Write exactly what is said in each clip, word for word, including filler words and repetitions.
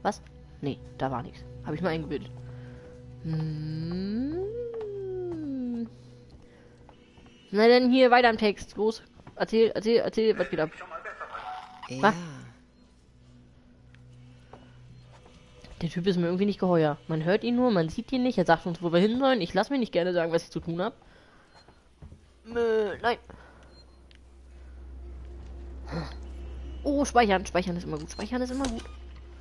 Was? Nee, da war nichts. Habe ich mal eingebildet. Hm. Na dann hier weiter im Text. Los. Erzähl, erzähl, erzähl, was geht ab? Ja. Was? Der Typ ist mir irgendwie nicht geheuer. Man hört ihn nur, man sieht ihn nicht. Er sagt uns, wo wir hin sollen. Ich lasse mir nicht gerne sagen, was ich zu tun habe. Äh, nein. Oh, speichern. Speichern ist immer gut. Speichern ist immer gut.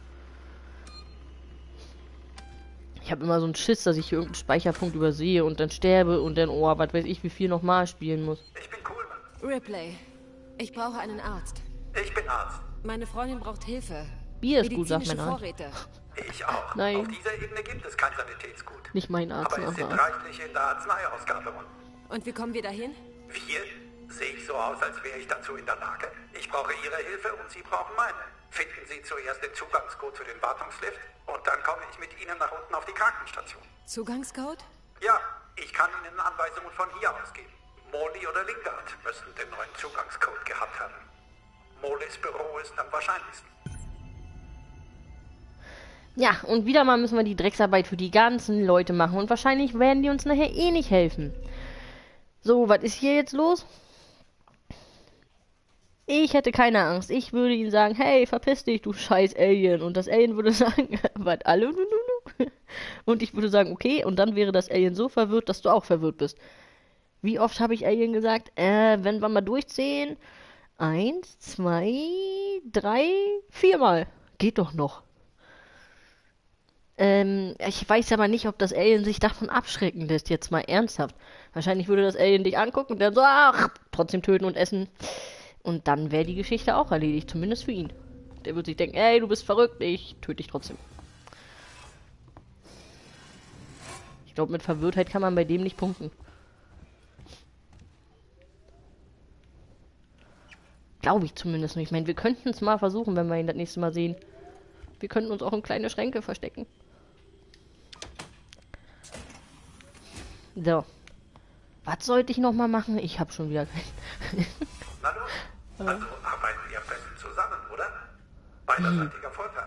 Ich habe immer so einen Schiss, dass ich hier irgendeinen Speicherpunkt übersehe und dann sterbe und dann, oh, was weiß ich, wie viel nochmal spielen muss. Ich bin cool, Mann. Ripley, ich brauche einen Arzt. Ich bin Arzt. Meine Freundin braucht Hilfe. Bier ist gut, sagt Medizinische mein Arzt. Vorräte. Ich auch. Nein. Auf dieser Ebene gibt es kein Sanitätsgut. Nicht mein Arzt, Aber es sind aber reichlich in der Arzneiausgabe. Und Und wie kommen wir dahin? wir? Sehe ich so aus, als wäre ich dazu in der Lage? Ich brauche Ihre Hilfe und Sie brauchen meine. Finden Sie zuerst den Zugangscode für den Wartungslift und dann komme ich mit Ihnen nach unten auf die Krankenstation. Zugangscode? Ja, ich kann Ihnen Anweisungen von hier aus geben. Morley oder Lingard müssten den neuen Zugangscode gehabt haben. Morleys Büro ist am wahrscheinlichsten. ja, und wieder mal müssen wir die Drecksarbeit für die ganzen Leute machen und wahrscheinlich werden die uns nachher eh nicht helfen. So, was ist hier jetzt los? Ich hätte keine Angst. Ich würde ihnen sagen, hey, verpiss dich, du scheiß Alien. Und das Alien würde sagen, was, alle? Und ich würde sagen, okay. Und dann wäre das Alien so verwirrt, dass du auch verwirrt bist. Wie oft habe ich Alien gesagt? Äh, wenn wir mal durchzählen. Eins, zwei, drei, viermal. Geht doch noch. Ähm, ich weiß aber nicht, ob das Alien sich davon abschrecken lässt, jetzt mal ernsthaft. Wahrscheinlich würde das Alien dich angucken und dann so, ach, trotzdem töten und essen. Und dann wäre die Geschichte auch erledigt, zumindest für ihn. Der würde sich denken, ey, du bist verrückt, ich töte dich trotzdem. Ich glaube, mit Verwirrtheit kann man bei dem nicht punkten. Glaube ich zumindest nicht. Ich meine, wir könnten es mal versuchen, wenn wir ihn das nächste Mal sehen. Wir könnten uns auch in kleine Schränke verstecken. So. Was sollte ich noch mal machen? Ich habe schon wieder kein... Na los. Also arbeiten wir am besten zusammen, oder? Beiderseitiger Vorteil.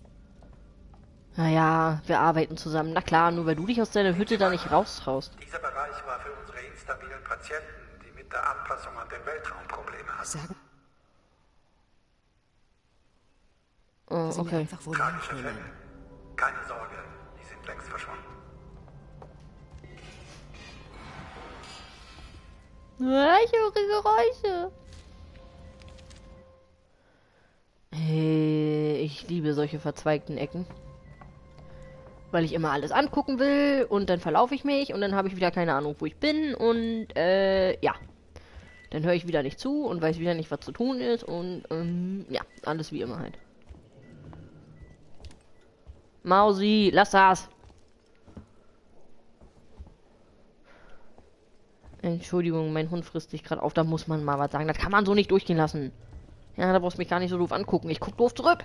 Naja, wir arbeiten zusammen. Na klar, nur weil du dich aus deiner Hütte da nicht raustraust. Dieser Bereich war für unsere instabilen Patienten, die mit der Anpassung an den Weltraum Probleme hatten. Sagen Oh, Sie mir okay. einfach wohl Tragische Fälle. nehmen. Keine Sorge, die sind längst verschwunden. Ich höre Geräusche. Hey, ich liebe solche verzweigten Ecken. Weil ich immer alles angucken will und dann verlaufe ich mich und dann habe ich wieder keine Ahnung, wo ich bin und äh, ja. Dann höre ich wieder nicht zu und weiß wieder nicht, was zu tun ist und ähm, ja, alles wie immer halt. Mausi, lass das! Entschuldigung, mein Hund frisst dich gerade auf, da muss man mal was sagen. Das kann man so nicht durchgehen lassen. Ja, da brauchst du mich gar nicht so doof angucken. Ich guck doof zurück.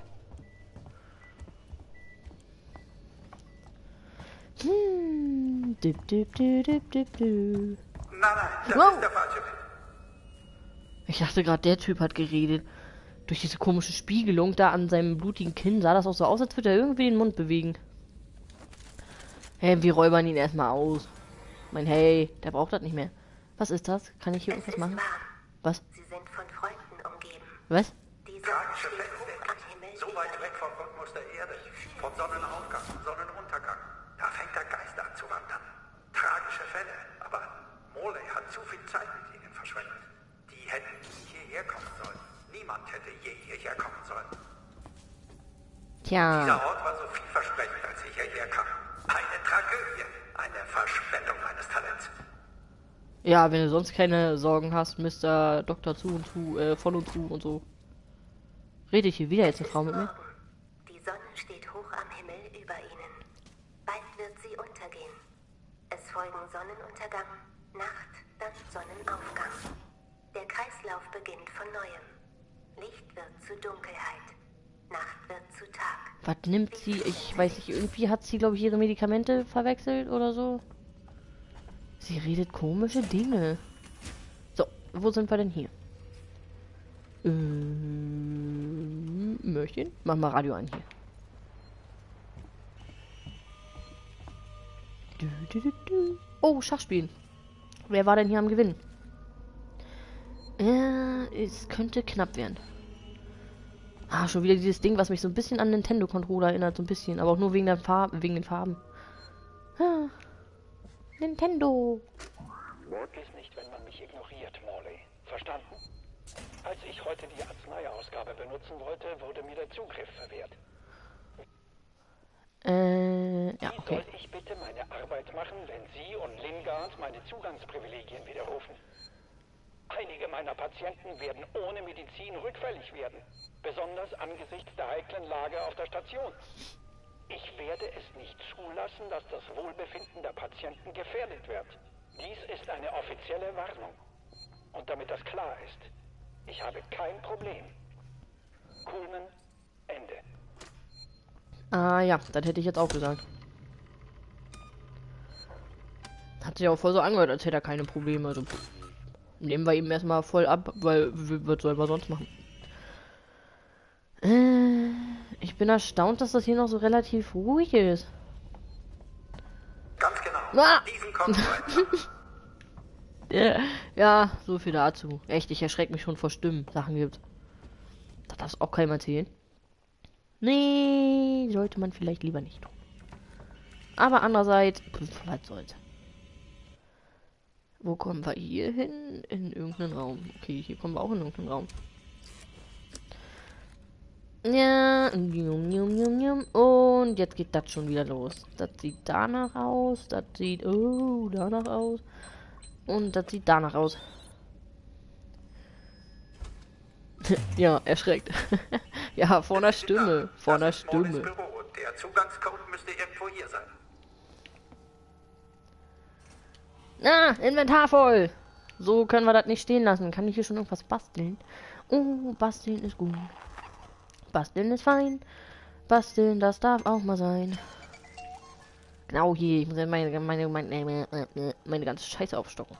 Hm. Dip, dip, dip, dip, dip, dip. Nein, nein, das Wow. ist der falsche Weg. Ich dachte gerade, der Typ hat geredet. Durch diese komische Spiegelung da an seinem blutigen Kinn sah das auch so aus, als würde er irgendwie den Mund bewegen. Hey, wir räubern ihn erstmal aus. Mein Hey, der braucht das nicht mehr. Was ist das? Kann ich hier Es irgendwas ist machen? wahr. Was? Sie sind von Freunden umgeben. Was? Die Sonne Tragische steht Fälle, hoch am Himmel. so weit weg vom Rhythmus der Erde, von Sonnenaufgang und Sonnenuntergang. Da fängt der Geist an zu wandern. Tragische Fälle, aber Morley hat zu viel Zeit mit ihnen verschwendet. Die hätten nie hierher kommen sollen. Niemand hätte je hierher kommen sollen. Dieser Tja. Ort war so vielversprechend, als ich hierher kam. Eine Tragödie, eine Verschwendung meines Talents. Ja, wenn du sonst keine Sorgen hast, Mister Doktor zu und zu, äh, von und zu und so. Rede ich hier wieder jetzt eine Frau mit mir? Morgen. Die Sonne steht hoch am Himmel über ihnen. Bald wird sie untergehen. Es folgen Sonnenuntergang, Nacht, dann Sonnenaufgang. Der Kreislauf beginnt von neuem. Licht wird zu Dunkelheit. Nacht wird zu Tag. Was nimmt sie? Ich weiß nicht, irgendwie hat sie, glaube ich, ihre Medikamente verwechselt oder so. Sie redet komische Dinge. So, wo sind wir denn hier? Ähm, Möchtchen? Mach mal Radio an hier. Du, du, du, du. Oh, Schachspielen. Wer war denn hier am Gewinn? Ja, es könnte knapp werden. Ah, schon wieder dieses Ding, was mich so ein bisschen an Nintendo-Controller erinnert, so ein bisschen. Aber auch nur wegen der Farbe, wegen den Farben. Ah, Nintendo. Mord ist nicht, wenn man mich ignoriert, Morley. Verstanden? Als ich heute die Arzneiausgabe benutzen wollte, wurde mir der Zugriff verwehrt. Äh, ja, Wie okay. soll ich bitte meine Arbeit machen, wenn Sie und Lingard meine Zugangsprivilegien widerrufen? Einige meiner Patienten werden ohne Medizin rückfällig werden. Besonders angesichts der heiklen Lage auf der Station. Ich werde es nicht zulassen, dass das Wohlbefinden der Patienten gefährdet wird. Dies ist eine offizielle Warnung. Und damit das klar ist, ich habe kein Problem. Coolman, Ende. Ah ja, das hätte ich jetzt auch gesagt. Hat sich auch voll so angehört, als hätte er keine Probleme. Also pff, nehmen wir ihm erstmal voll ab, weil was sollen wir sonst machen? Äh, ich bin erstaunt, dass das hier noch so relativ ruhig ist. Ganz genau. Ah! Diesen kommt weiter. Ja, ja, so viel dazu. Echt, ich erschrecke mich schon vor Stimmen, Sachen gibt. Das darf auch keinem erzählen. Nee, sollte man vielleicht lieber nicht tun. Aber andererseits, pf, was soll's. Wo kommen wir hier hin? In irgendeinen Raum. Okay, hier kommen wir auch in irgendeinen Raum. Ja, njum, njum, njum, njum. Und jetzt geht das schon wieder los. Das sieht danach aus. Das sieht, oh, danach aus. Und das sieht danach aus. Ja, erschreckt. Ja, vor einer Stimme. Vor einer Das ist Morleys Stimme. Büro. Der Zugangscode müsste irgendwo hier sein. Ah, Inventar voll. So können wir das nicht stehen lassen. Kann ich hier schon irgendwas basteln? Oh, basteln ist gut. Basteln ist fein. Basteln, das darf auch mal sein. Genau hier. Ich muss ja meine, meine, meine, meine, meine ganze Scheiße aufstocken.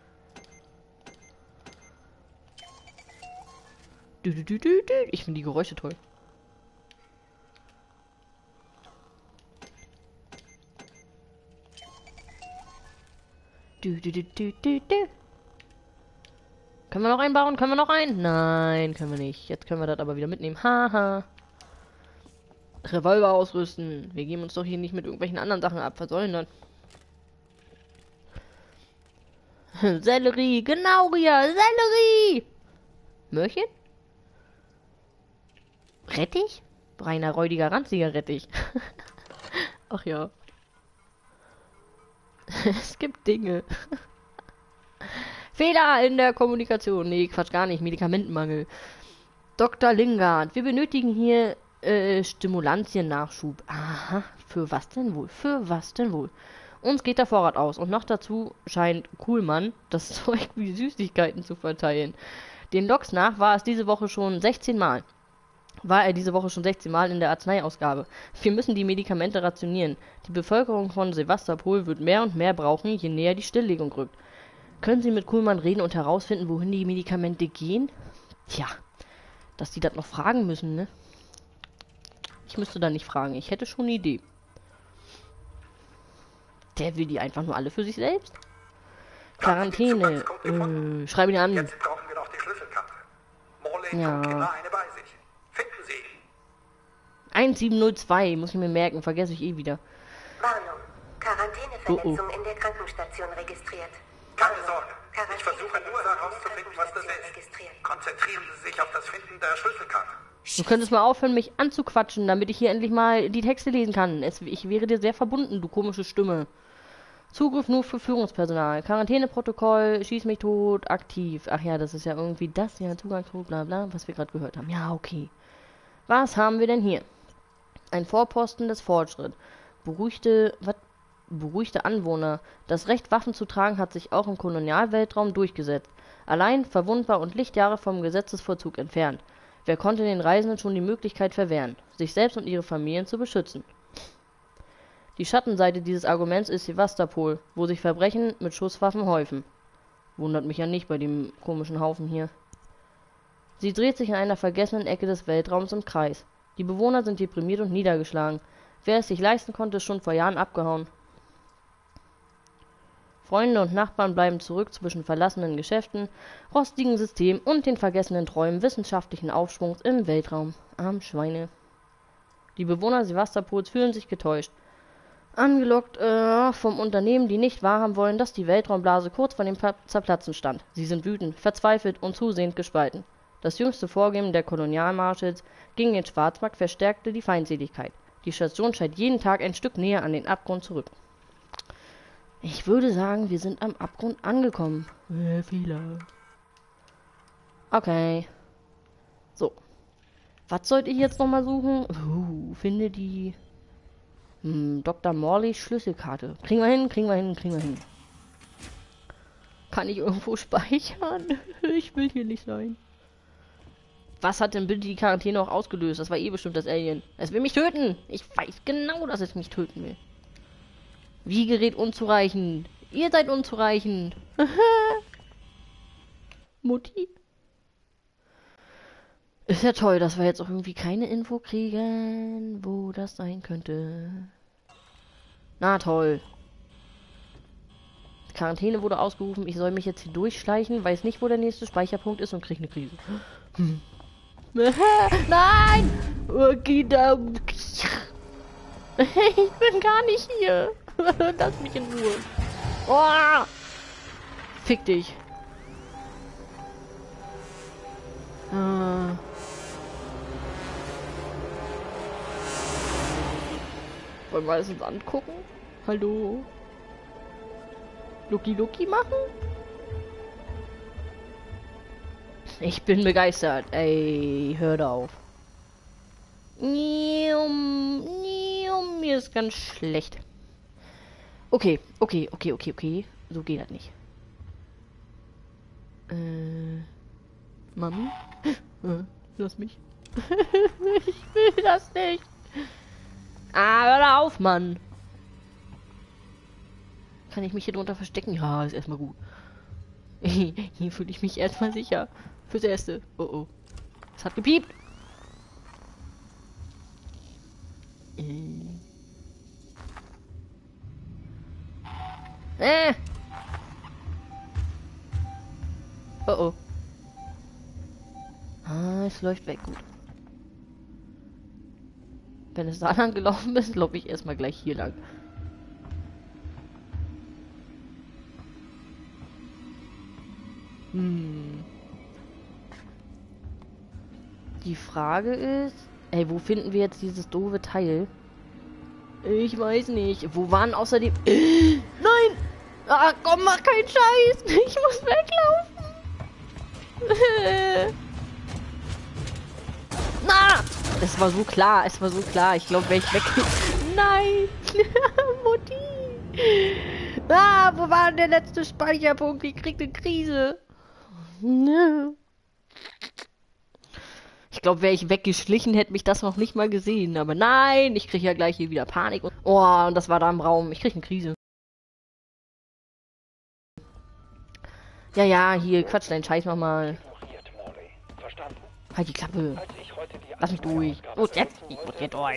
Du, du, du, du, du. Ich finde die Geräusche toll. Du, du, du, du, du, du. Können wir noch einbauen? Können wir noch ein? Nein, können wir nicht. Jetzt können wir das aber wieder mitnehmen. Haha. Revolver ausrüsten. Wir geben uns doch hier nicht mit irgendwelchen anderen Sachen ab. Was soll denn das? Sellerie. Genau, Ria. Sellerie. Möhrchen? Rettich? Reiner, räudiger, ranziger Rettich. Ach ja. Es gibt Dinge. Fehler in der Kommunikation. Nee, Quatsch, gar nicht. Medikamentenmangel. Doktor Lingard. Wir benötigen hier äh, Stimulantien-Nachschub. Aha. Für was denn wohl? Für was denn wohl? Uns geht der Vorrat aus. Und noch dazu scheint Kuhlmann das Zeug wie Süßigkeiten zu verteilen. Den Logs nach war es diese Woche schon sechzehn Mal. War er diese Woche schon sechzehn Mal in der Arzneiausgabe. Wir müssen die Medikamente rationieren. Die Bevölkerung von Sevastopol wird mehr und mehr brauchen, je näher die Stilllegung rückt. Können Sie mit Kuhlmann reden und herausfinden, wohin die Medikamente gehen? Tja, dass die das noch fragen müssen, ne? Ich müsste da nicht fragen. Ich hätte schon eine Idee. Der will die einfach nur alle für sich selbst. Quarantäne. Äh, schreibe ihn an. Jetzt brauchen wir noch die Schlüsselkarte. Morley Ja. und immer eine bei sich. Finden Sie ihn. eins sieben null zwei, muss ich mir merken, vergesse ich eh wieder. Warnung. Quarantäneverletzung Oh, in der Krankenstation registriert. Keine Warnung. Sorge. Ich versuche nur herauszufinden, was das ist. Registriert. Konzentrieren Sie sich auf das Finden der Schlüsselkarte. Du könntest mal aufhören, mich anzuquatschen, damit ich hier endlich mal die Texte lesen kann. Es, ich wäre dir sehr verbunden, du komische Stimme. Zugriff nur für Führungspersonal. Quarantäneprotokoll, schieß mich tot, aktiv. Ach ja, das ist ja irgendwie das, ja, Zugangscode, bla bla, was wir gerade gehört haben. Ja, okay. Was haben wir denn hier? Ein Vorposten des Fortschritts. Beruhigte, was? Beruhigte Anwohner. Das Recht, Waffen zu tragen, hat sich auch im Kolonialweltraum durchgesetzt. Allein, verwundbar und Lichtjahre vom Gesetzesvollzug entfernt. Wer konnte den Reisenden schon die Möglichkeit verwehren, sich selbst und ihre Familien zu beschützen? Die Schattenseite dieses Arguments ist Sevastopol, wo sich Verbrechen mit Schusswaffen häufen. Wundert mich ja nicht bei dem komischen Haufen hier. Sie dreht sich in einer vergessenen Ecke des Weltraums im Kreis. Die Bewohner sind deprimiert und niedergeschlagen. Wer es sich leisten konnte, ist schon vor Jahren abgehauen. Freunde und Nachbarn bleiben zurück zwischen verlassenen Geschäften, rostigen Systemen und den vergessenen Träumen wissenschaftlichen Aufschwungs im Weltraum. Arm Schweine. Die Bewohner Sevastopols fühlen sich getäuscht. Angelockt äh, vom Unternehmen, die nicht wahrhaben wollen, dass die Weltraumblase kurz vor dem Pa- Zerplatzen stand. Sie sind wütend, verzweifelt und zusehends gespalten. Das jüngste Vorgehen der Kolonialmarschalls gegen den Schwarzmarkt verstärkte die Feindseligkeit. Die Station scheint jeden Tag ein Stück näher an den Abgrund zu rücken. Ich würde sagen, wir sind am Abgrund angekommen. Äh, Fehler. Okay. So. Was sollte ich jetzt nochmal suchen? Uh, finde die... Hm, Doktor Morleys Schlüsselkarte. Kriegen wir hin, kriegen wir hin, kriegen wir hin. Kann ich irgendwo speichern? Ich will hier nicht sein. Was hat denn bitte die Quarantäne auch ausgelöst? Das war eh bestimmt das Alien. Es will mich töten. Ich weiß genau, dass es mich töten will. Wie Gerät unzureichend. Ihr seid unzureichend. Mutti. Ist ja toll, dass wir jetzt auch irgendwie keine Info kriegen, wo das sein könnte. Na toll. Die Quarantäne wurde ausgerufen. Ich soll mich jetzt hier durchschleichen, weiß nicht, wo der nächste Speicherpunkt ist und kriege eine Krise. Hm. Nein! Ich bin gar nicht hier. Lass mich in Ruhe. Oh! Fick dich. Äh. Wollen wir es uns angucken? Hallo? Lucky Lucky machen? Ich bin begeistert. Ey, hört auf. Nium, nium, mir ist ganz schlecht. Okay, okay, okay, okay, okay. So geht das nicht. Äh. Mami? Äh, lass mich. Ich will das nicht. Ah, hör auf, Mann. Kann ich mich hier drunter verstecken? Ja, ist erstmal gut. Hier fühle ich mich erstmal sicher. Fürs Erste. Oh oh. Es hat gepiept. Äh. Oh oh. Ah, es läuft weg. Gut. Wenn es da lang gelaufen ist, laufe ich erstmal gleich hier lang. Hm. Die Frage ist, ey, wo finden wir jetzt dieses doofe Teil? Ich weiß nicht. Wo waren außerdem... Äh, nein! Ah, komm, mach keinen Scheiß! Ich muss weglaufen! Na! Es war so klar, es war so klar. Ich glaube, wenn ich weg... Nein! Mutti! Ah, wo war denn der letzte Speicherpunkt? Ich krieg eine Krise. Ich glaube, wäre ich weggeschlichen, hätte mich das noch nicht mal gesehen. Aber nein, ich kriege ja gleich hier wieder Panik. Und oh, und das war da im Raum. Ich kriege eine Krise. Ja, ja, hier, quatsch deinen Scheiß nochmal. Halt die Klappe. Lass mich durch. Los, jetzt. Ich muss hier durch.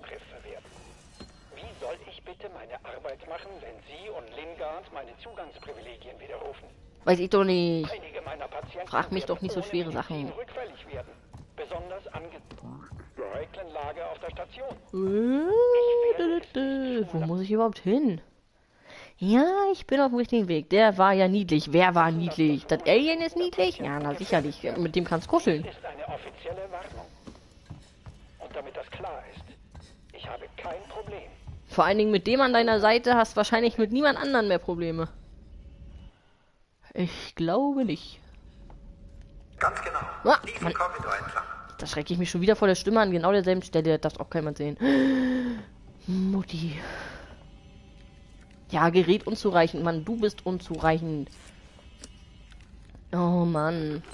Wie soll ich bitte meine Arbeit machen, wenn Sie und Lingard meine Zugangsprivilegien widerrufen? Weiß ich doch nicht. Einige meiner Patienten Frag mich doch nicht so schwere Sachen. rückfällig werden. Besonders angesichts der heiklen Lage auf der Station. Äh, Wo muss ich überhaupt hin? Ja, ich bin auf dem richtigen Weg. Der war ja niedlich. Wer war niedlich? Das Alien ist niedlich? Ja, na sicherlich. Mit dem kannst kuscheln. Das ist eine offizielle Warnung. Und damit das klar ist, ich habe kein Problem. Vor allen Dingen mit dem an deiner Seite hast wahrscheinlich mit niemand anderen mehr Probleme. Ich glaube nicht. Ganz genau. Ah, Diesen Mann. Korridor entlang. Da schrecke ich mich schon wieder vor der Stimme an genau derselben Stelle. Das darf auch keiner sehen. Mutti. Ja, Gerät unzureichend, Mann. Du bist unzureichend. Oh, Mann.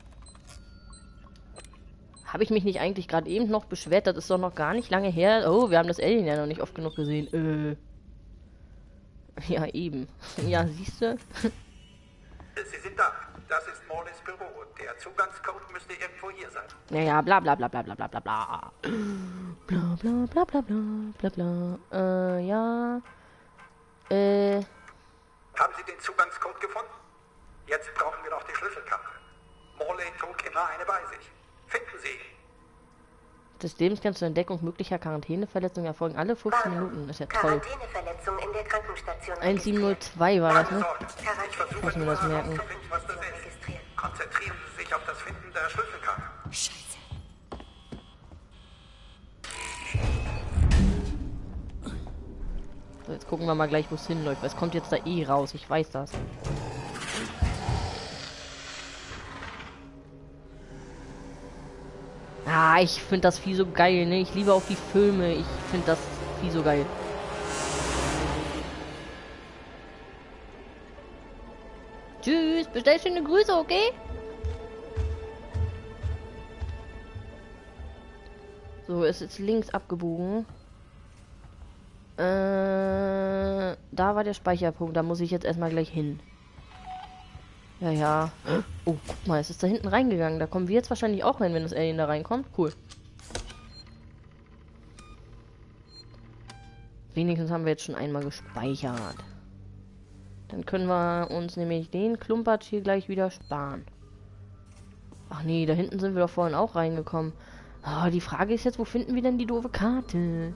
Habe ich mich nicht eigentlich gerade eben noch beschwert? Das ist doch noch gar nicht lange her. Oh, wir haben das Alien ja noch nicht oft genug gesehen. Äh. Ja, eben. Ja, siehst du? Sie sind da. Das ist Morleys Büro. Der Zugangscode müsste irgendwo hier sein. Naja, bla bla bla bla bla bla bla bla. Bla bla bla bla bla bla bla. Äh, ja. Äh. Haben Sie den Zugangscode gefunden? Jetzt brauchen wir noch die Schlüsselkarte. Morley trug immer eine bei sich. Finden Sie ihn. Systemscan zur Entdeckung möglicher Quarantäneverletzungen erfolgen alle fünfzehn Warnung. Minuten. Ist ja toll. Quarantäneverletzung in der Krankenstation eins sieben null registriert. zwei war das, Keine ne? Sorge. Ich versuche Muss mir nur das merken. herauszufinden, was das ist. Registriert. Konzentrieren Sie sich auf das Finden der Schlüsselkarte. Scheiße. So, jetzt gucken wir mal gleich, wo es hinläuft. Es kommt jetzt da eh raus, ich weiß das. Ah, ich finde das Vieh so geil, ne? Ich liebe auch die Filme. Ich finde das Vieh so geil. Tschüss, bestell schöne Grüße, okay? So, es ist links abgebogen. Äh, da war der Speicherpunkt. Da muss ich jetzt erstmal gleich hin. Ja, ja. Oh, guck mal, es ist da hinten reingegangen. Da kommen wir jetzt wahrscheinlich auch rein, wenn das Alien da reinkommt. Cool. Wenigstens haben wir jetzt schon einmal gespeichert. Dann können wir uns nämlich den Klumpatsch hier gleich wieder sparen. Ach nee, da hinten sind wir doch vorhin auch reingekommen. Ah, die Frage ist jetzt, wo finden wir denn die doofe Karte?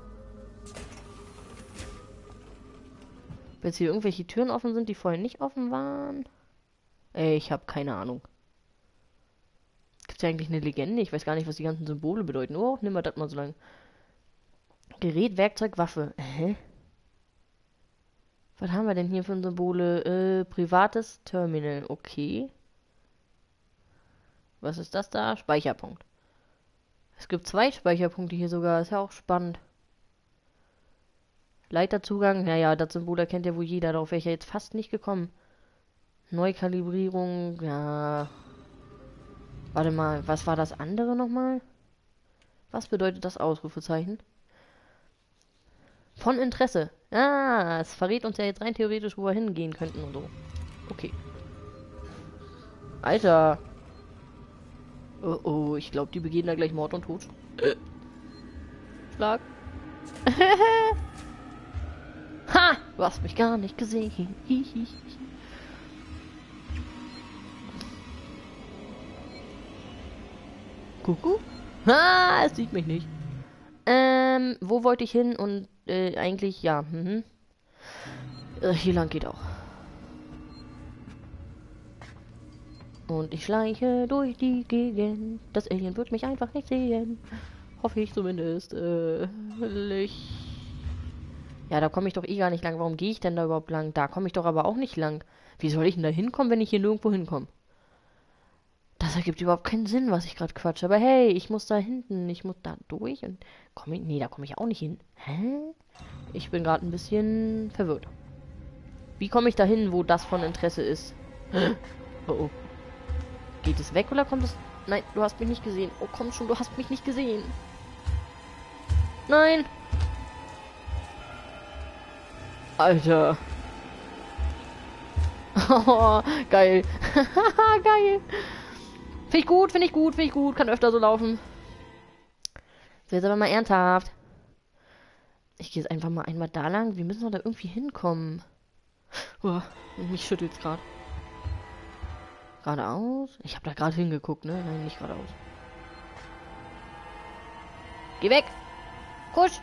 Ob jetzt hier irgendwelche Türen offen sind, die vorhin nicht offen waren? Ey, ich habe keine Ahnung. Gibt es ja eigentlich eine Legende? Ich weiß gar nicht, was die ganzen Symbole bedeuten. Oh, nimm mal das mal so lang. Gerät, Werkzeug, Waffe. Hä? Was haben wir denn hier für Symbole? Äh, privates Terminal. Okay. Was ist das da? Speicherpunkt. Es gibt zwei Speicherpunkte hier sogar. Ist ja auch spannend. Leiterzugang. Naja, das Symbol erkennt ja wohl jeder. Darauf wäre ich ja jetzt fast nicht gekommen. Neukalibrierung. Ja. Warte mal. Was war das andere nochmal? Was bedeutet das Ausrufezeichen? Von Interesse. Ah, es verrät uns ja jetzt rein theoretisch, wo wir hingehen könnten und so. Okay. Alter. Oh, oh, ich glaube, die begehen da gleich Mord und Totschlag. Schlag. Ha! Du hast mich gar nicht gesehen. Hihihi. Kuckuck. Ha! Es sieht mich nicht. Ähm, wo wollte ich hin? Und äh, eigentlich, ja. Mhm. Äh, hier lang geht auch. Und ich schleiche durch die Gegend. Das Alien wird mich einfach nicht sehen. Hoffe ich zumindest. Äh, ich... Ja, da komme ich doch eh gar nicht lang. Warum gehe ich denn da überhaupt lang? Da komme ich doch aber auch nicht lang. Wie soll ich denn da hinkommen, wenn ich hier nirgendwo hinkomme? Das ergibt überhaupt keinen Sinn, was ich gerade quatsche. Aber hey, ich muss da hinten. Ich muss da durch und... Komm ich... Nee, da komme ich auch nicht hin. Hä? Ich bin gerade ein bisschen verwirrt. Wie komme ich da hin, wo das von Interesse ist? Oh, oh. Geht es weg oder kommt es... Nein, du hast mich nicht gesehen. Oh, komm schon, du hast mich nicht gesehen. Nein. Alter. Oh, geil. Geil. Finde ich gut, finde ich gut, finde ich gut. Kann öfter so laufen. So, jetzt aber mal ernsthaft. Ich gehe jetzt einfach mal einmal da lang. Wir müssen doch da irgendwie hinkommen. Oh, mich schüttelt's gerade. Geradeaus? Ich habe da gerade hingeguckt, ne? Nein, nicht geradeaus. Geh weg! Kusch!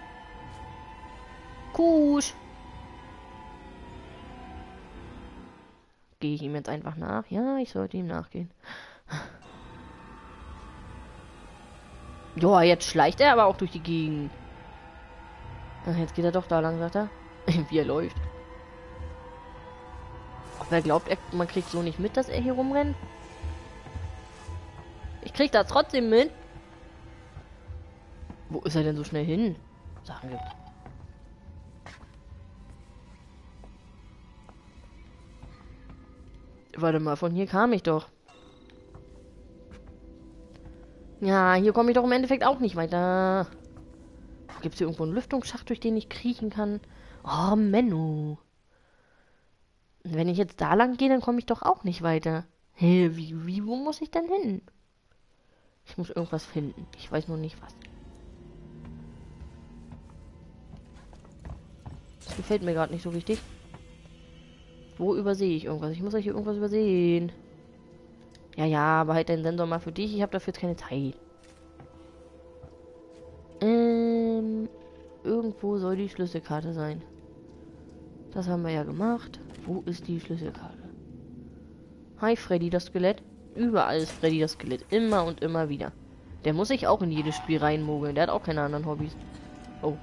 Kusch! Gehe ich ihm jetzt einfach nach? Ja, ich sollte ihm nachgehen. Joa, jetzt schleicht er aber auch durch die Gegend. Ach, jetzt geht er doch da lang, sagt er. Wie er läuft. Ob er glaubt, er, man kriegt so nicht mit, dass er hier rumrennt? Ich krieg das trotzdem mit. Wo ist er denn so schnell hin? Sagen wir. Warte mal, von hier kam ich doch. Ja, hier komme ich doch im Endeffekt auch nicht weiter. Gibt es hier irgendwo einen Lüftungsschacht, durch den ich kriechen kann? Oh, Menno. Wenn ich jetzt da lang gehe, dann komme ich doch auch nicht weiter. Hä, hey, wie, wie, wo muss ich denn hin? Ich muss irgendwas finden. Ich weiß nur nicht was. Das gefällt mir gerade nicht so richtig. Wo übersehe ich irgendwas? Ich muss euch hier irgendwas übersehen. Ja, ja, aber halt deinen Sensor mal für dich. Ich habe dafür jetzt keine Zeit. Ähm, irgendwo soll die Schlüsselkarte sein. Das haben wir ja gemacht. Wo ist die Schlüsselkarte? Hi Freddy, das Skelett. Überall ist Freddy das Skelett. Immer und immer wieder. Der muss sich auch in jedes Spiel reinmogeln. Der hat auch keine anderen Hobbys. Oh.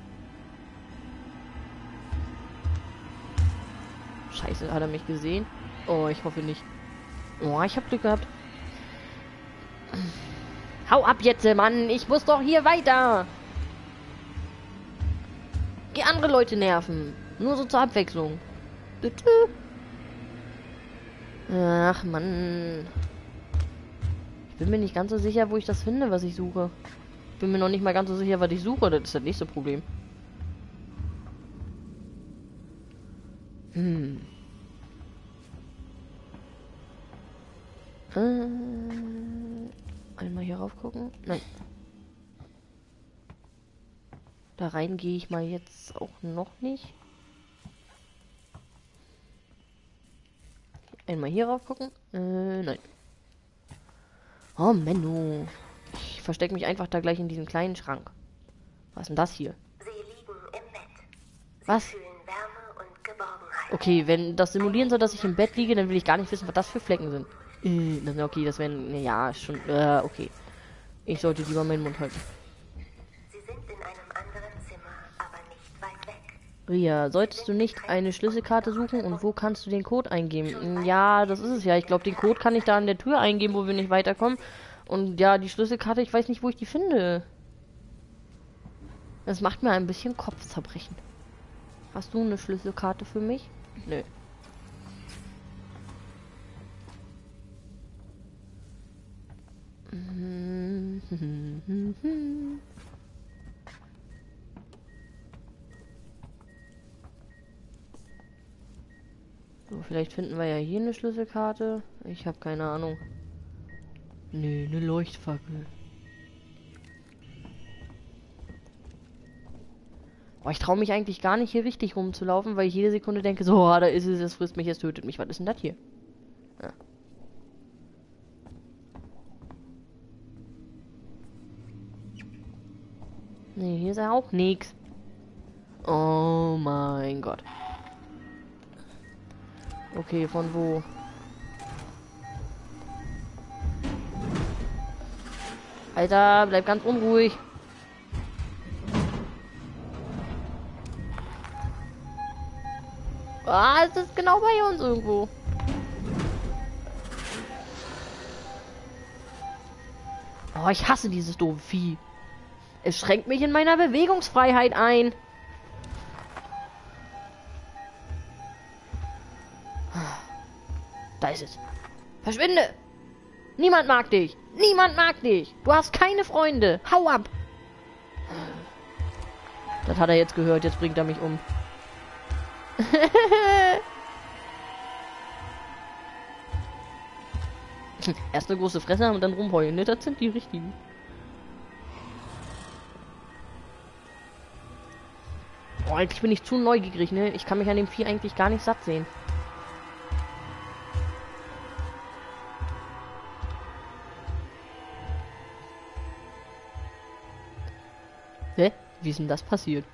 Scheiße, hat er mich gesehen? Oh, ich hoffe nicht. Oh, ich hab Glück gehabt. Hau ab jetzt, Mann. Ich muss doch hier weiter. Geh andere Leute nerven. Nur so zur Abwechslung. Bitte. Ach, Mann. Ich bin mir nicht ganz so sicher, wo ich das finde, was ich suche. Ich bin mir noch nicht mal ganz so sicher, was ich suche. Das ist das nächste Problem. Hm. Äh, einmal hier rauf gucken. Nein. Da rein gehe ich mal jetzt auch noch nicht. Einmal hier rauf gucken. Äh, nein. Oh, Menno. Ich verstecke mich einfach da gleich in diesem kleinen Schrank. Was ist denn das hier? Sie liegen im Bett. Sie Was? fühlen Wärme und Geborgenheit. Okay, wenn das simulieren soll, dass ich im Bett liege, dann will ich gar nicht wissen, was das für Flecken sind. Äh, okay, das wären, ja, schon, äh, okay. Ich sollte lieber meinen Mund halten. Sie sind in einem anderen Zimmer, aber nicht weit weg. Ria, solltest du nicht eine Schlüsselkarte suchen und wo kannst du den Code eingeben? Ja, das ist es ja. Ich glaube, den Code kann ich da an der Tür eingeben, wo wir nicht weiterkommen. Und ja, die Schlüsselkarte, ich weiß nicht, wo ich die finde. Das macht mir ein bisschen Kopfzerbrechen. Hast du eine Schlüsselkarte für mich? Nö. So, vielleicht finden wir ja hier eine Schlüsselkarte. Ich habe keine Ahnung. Nö, eine Leuchtfackel. Boah, ich traue mich eigentlich gar nicht, hier richtig rumzulaufen, weil ich jede Sekunde denke, so, ah, da ist es, es frisst mich, es tötet mich. Was ist denn das hier? Ja. Nee, hier ist ja auch nichts. Oh mein Gott. Okay, von wo? Alter, bleib ganz unruhig. Ah, es ist genau bei uns irgendwo. Oh, ich hasse dieses doofe Vieh. Es schränkt mich in meiner Bewegungsfreiheit ein. Da ist es. Verschwinde! Niemand mag dich! Niemand mag dich! Du hast keine Freunde! Hau ab! Das hat er jetzt gehört, jetzt bringt er mich um. Erst eine große Fresse haben und dann rumheulen, ne? Das sind die richtigen. Oh, eigentlich bin ich zu neugierig, ne? Ich kann mich an dem Vieh eigentlich gar nicht satt sehen. Hä? Wie ist denn das passiert?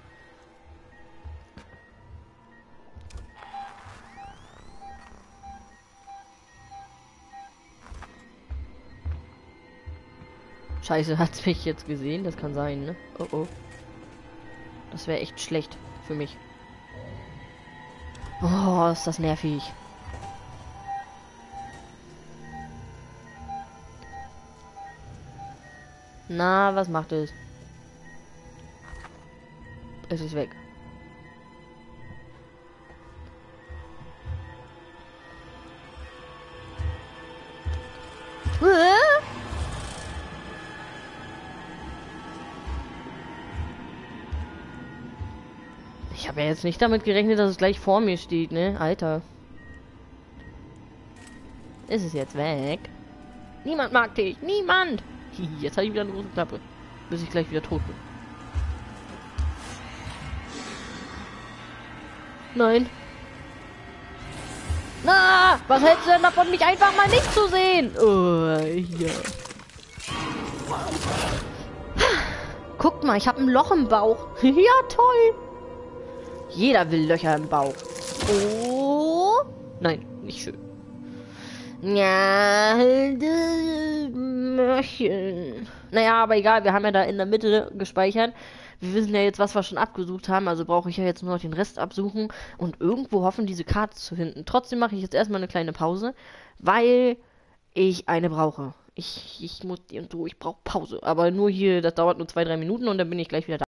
Scheiße, hat's mich jetzt gesehen? Das kann sein, ne? Oh oh. Das wäre echt schlecht für mich. Oh, ist das nervig. Na, was macht es? Es ist weg. Ich habe ja jetzt nicht damit gerechnet, dass es gleich vor mir steht, ne? Alter. Ist es jetzt weg? Niemand mag dich! Niemand! Jetzt habe ich wieder eine große Klappe. Bis ich gleich wieder tot bin. Nein. Ah, was hältst du denn davon, mich einfach mal nicht zu sehen? Oh, hier. Guckt mal, ich habe ein Loch im Bauch. Ja, toll. Jeder will Löcher im Bauch. Oh. Nein, nicht schön. Ja, Mörchen. Naja, aber egal, wir haben ja da in der Mitte gespeichert. Wir wissen ja jetzt, was wir schon abgesucht haben, also brauche ich ja jetzt nur noch den Rest absuchen und irgendwo hoffen, diese Karte zu finden. Trotzdem mache ich jetzt erstmal eine kleine Pause, weil ich eine brauche. Ich, ich muss, ich brauche Pause. Aber nur hier, das dauert nur zwei, drei Minuten und dann bin ich gleich wieder da.